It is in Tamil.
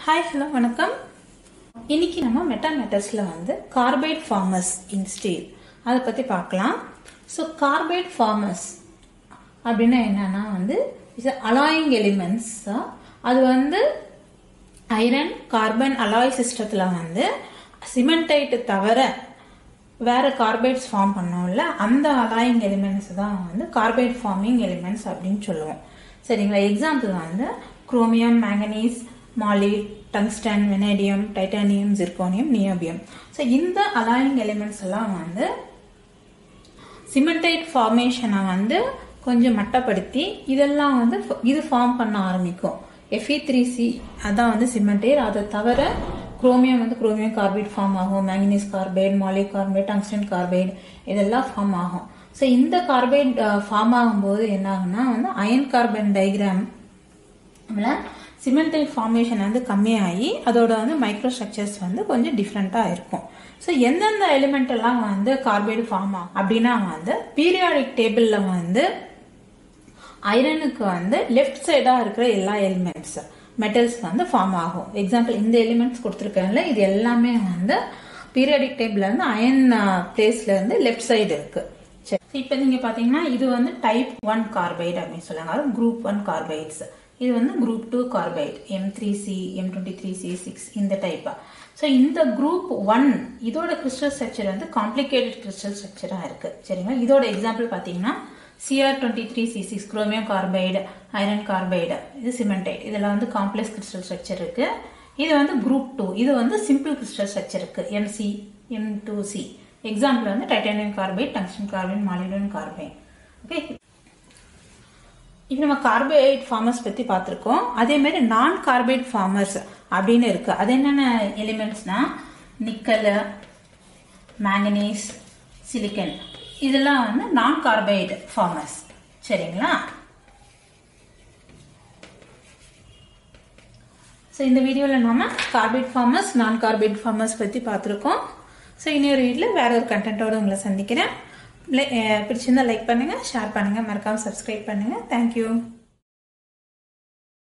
ஹாய் ஹலோ வணக்கம். இன்னைக்கு நம்ம மெட்டாமெட்டர்ஸ்ல கார்பைட் ஃபார்மர்ஸ் இன் ஸ்டீல் அதை பத்தி பார்க்கலாம். ஸோ கார்பைட் ஃபார்மர்ஸ் அப்படின்னா என்னன்னா அலாயிங் எலிமெண்ட்ஸ். அது ஐரன் கார்பன் அலாய் சிஸ்டத்துல சிமெண்டைட் தவிர வேற கார்பைட்ஸ் ஃபார்ம் பண்ணோம்ல, அந்த அலாயிங் எலிமெண்ட்ஸ் தான் கார்பைட் ஃபார்மிங் எலிமெண்ட்ஸ் அப்படின்னு சொல்லுவோம். சரிங்களா? Example chromium, manganese, molyb, tungsten, vanadium, titanium, zirconium, niobium. So இந்த அலாயிங் எலிமெண்ட்ஸ் எல்லாம் சிமெண்டைட் ஃபார்மேஷனை கொஞ்சம் மட்டப்படுத்தி இதெல்லாம் இது ஃபார்ம் பண்ண ஆரம்பிக்கும். Fe3C அதான் சிமெண்டைட். அதை தவிர குரோமியம் குரோமியம் கார்பைட் ஃபார்ம் ஆகும், manganese carbide, molyb carbide, tungsten carbide இதெல்லாம் ஃபார்ம் ஆகும். ஸோ இந்த கார்பைட் ஃபார்ம் ஆகும்போது என்ன ஆகும்னா iron carbon diagram cementite formation கம்மியாகி அதோட மைக்ரோ ஸ்ட்ரக்சர்ஸ் கொஞ்சம் டிஃப்ரெண்டா இருக்கும். ஸோ எந்தெந்த எலிமெண்ட் எல்லாம் கார்பைடு ஃபார்ம் ஆகும் அப்படின்னா பீரியாடிக் டேபிள்ல ஐரனுக்கு லெஃப்ட் சைடா இருக்கிற எல்லா எலிமெண்ட்ஸ் மெட்டல்ஸ் ஃபார்ம் ஆகும். எக்ஸாம்பிள் இந்த எலிமெண்ட்ஸ் கொடுத்துருக்கேன்ல, இது எல்லாமே பீரியாடிக் டேபிள்ல அயன் பிளேஸ்ல லெஃப்ட் சைடு இருக்கு. இப்ப நீங்க பாத்தீங்கன்னா இது டைப் 1 கார்பைடு அப்படின்னு சொல்லுவாங்க, குரூப் 1 கார்பைட்ஸ். இது குரூப் 2 கார்பைட், M3C, M23C6 இந்த டைப். ஸோ இந்த குரூப் 1 இதோட கிறிஸ்டல் ஸ்ட்ரக்சர் காம்ப்ளிகேட்டட் கிறிஸ்டல் ஸ்ட்ரக்சரா இருக்கு. சரிங்களா? இதோட எக்ஸாம்பிள் பாத்தீங்கன்னா Cr23C6 chromium carbide, iron carbide, இது சிமெண்டைட். இதுல காம்ப்ளெக்ஸ் கிறிஸ்டல் ஸ்ட்ரக்சர் இருக்கு. இது குரூப் 2, இது சிம்பிள் கிறிஸ்டல் ஸ்ட்ரக்சர் இருக்கு, MC, M2C. Example titanium carbide, tungsten carbide, molybdenum carbide. Okay, இப்போ நம்ம கார்பைட் ஃபார்மர்ஸ் பத்தி பார்த்திருக்கோம். அதே மாதிரி நான் கார்பைட் ஃபார்மர்ஸ் அப்படின்னு இருக்கு. அது என்னென்ன எலிமெண்ட்ஸ்னா நிக்கல், மேங்கனீஸ், சிலிக்கன், இதெல்லாம் நான் கார்பைட் ஃபார்மர்ஸ். சரிங்களா? ஸோ இந்த வீடியோவில் நாம carbide formers, non carbide formers பத்தி பார்த்திருக்கோம். ஸோ இன்னொரு வீடியோவில் வேற ஒரு கண்டென்ட்டோட உங்களை சந்திக்கிறேன். பிடிச்சிருந்தா லைக் பண்ணுங்க, ஷேர் பண்ணுங்க, மறக்காம சப்ஸ்கிரைப் பண்ணுங்க. தேங்க்யூ.